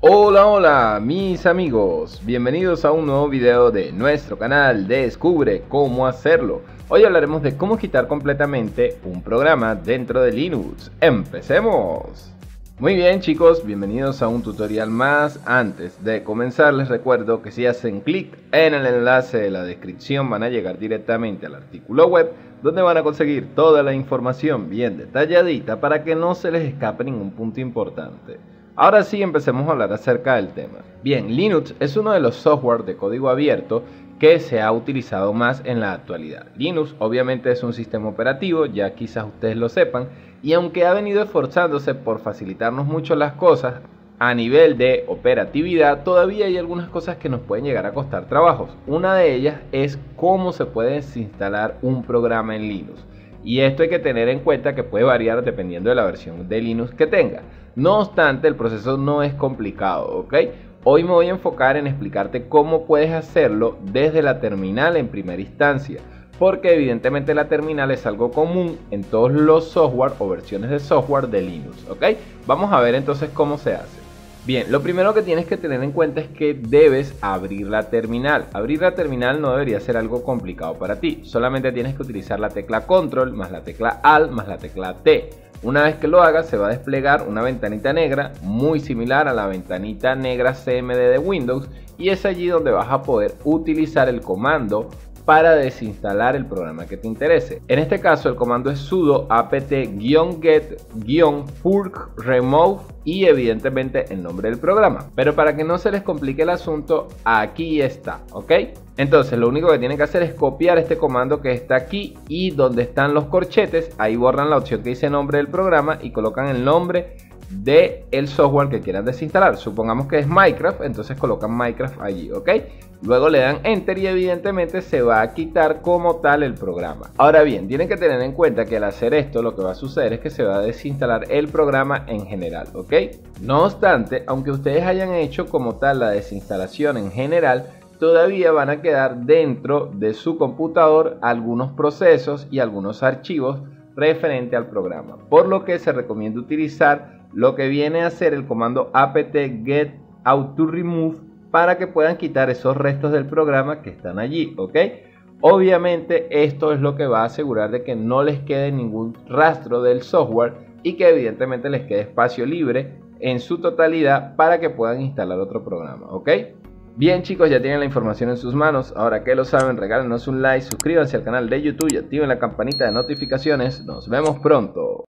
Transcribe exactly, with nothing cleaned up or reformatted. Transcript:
Hola, hola mis amigos, bienvenidos a un nuevo video de nuestro canal Descubre cómo hacerlo. Hoy hablaremos de cómo quitar completamente un programa dentro de Linux. ¡Empecemos! Muy bien chicos, bienvenidos a un tutorial más. Antes de comenzar les recuerdo que si hacen clic en el enlace de la descripción van a llegar directamente al artículo web, donde van a conseguir toda la información bien detalladita para que no se les escape ningún punto importante. Ahora sí, empecemos a hablar acerca del tema. Bien, Linux es uno de los software de código abierto que se ha utilizado más en la actualidad. Linux obviamente es un sistema operativo, ya quizás ustedes lo sepan, y aunque ha venido esforzándose por facilitarnos mucho las cosas a nivel de operatividad, todavía hay algunas cosas que nos pueden llegar a costar trabajos. Una de ellas es cómo se puede desinstalar un programa en Linux. Y esto hay que tener en cuenta que puede variar dependiendo de la versión de Linux que tenga. No obstante, el proceso no es complicado, ¿ok? Hoy me voy a enfocar en explicarte cómo puedes hacerlo desde la terminal en primera instancia, porque evidentemente la terminal es algo común en todos los software o versiones de software de Linux, ¿ok? Vamos a ver entonces cómo se hace. Bien, lo primero que tienes que tener en cuenta es que debes abrir la terminal. Abrir la terminal no debería ser algo complicado para ti. Solamente tienes que utilizar la tecla Control más la tecla Alt más la tecla T. Una vez que lo hagas se va a desplegar una ventanita negra muy similar a la ventanita negra C M D de Windows, y es allí donde vas a poder utilizar el comando para desinstalar el programa que te interese. En este caso el comando es sudo apt-get-purge remove y evidentemente el nombre del programa. Pero para que no se les complique el asunto, aquí está, ¿ok? Entonces lo único que tienen que hacer es copiar este comando que está aquí, y donde están los corchetes, ahí borran la opción que dice nombre del programa y colocan el nombre de el software que quieran desinstalar. Supongamos que es Minecraft, entonces colocan Minecraft allí, ¿ok? Luego le dan Enter y evidentemente se va a quitar como tal el programa. Ahora bien, tienen que tener en cuenta que al hacer esto lo que va a suceder es que se va a desinstalar el programa en general, ¿ok? No obstante, aunque ustedes hayan hecho como tal la desinstalación en general, todavía van a quedar dentro de su computador algunos procesos y algunos archivos referente al programa, por lo que se recomienda utilizar lo que viene a ser el comando apt-get-auto-remove para que puedan quitar esos restos del programa que están allí, ¿ok? Obviamente esto es lo que va a asegurar de que no les quede ningún rastro del software y que evidentemente les quede espacio libre en su totalidad para que puedan instalar otro programa, ¿ok? Bien chicos, ya tienen la información en sus manos. Ahora que lo saben, regálenos un like, suscríbanse al canal de YouTube y activen la campanita de notificaciones. Nos vemos pronto.